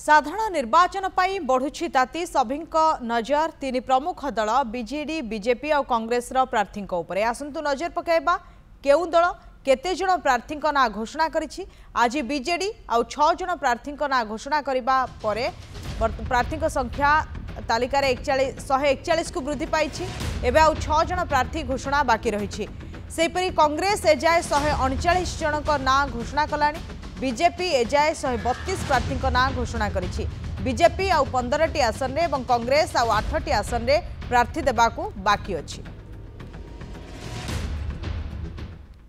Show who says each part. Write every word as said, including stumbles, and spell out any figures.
Speaker 1: साधारण निर्वाचन पर बढ़ुछि ताती सभी नजर तीन प्रमुख दल बीजेडी बीजेपी और कांग्रेस प्रार्थी उपरे आसंतु नजर पकाइबा केउ दल केते जण प्रार्थी ना घोषणा करिछि। आज बीजेडी आउ छह जण प्रार्थी ना घोषणा करिबा परे प्रार्थी संख्या तालिकार एकचालीस शहे एकचालीस को वृद्धि पाई एवं आउ छह जण प्रार्थी घोषणा बाकी रही। सेपरी कांग्रेस एजाए शहे अड़चाश जन ना घोषणा कलानी। बीजेपी एजाए शहे बतीस प्रार्थी ना घोषणा करिछि। बीजेपी आउ पंद्रह टी आसन रे एवं कांग्रेस आउ आठ टी आसन रे प्रार्थी देबाकू बाकी अछि।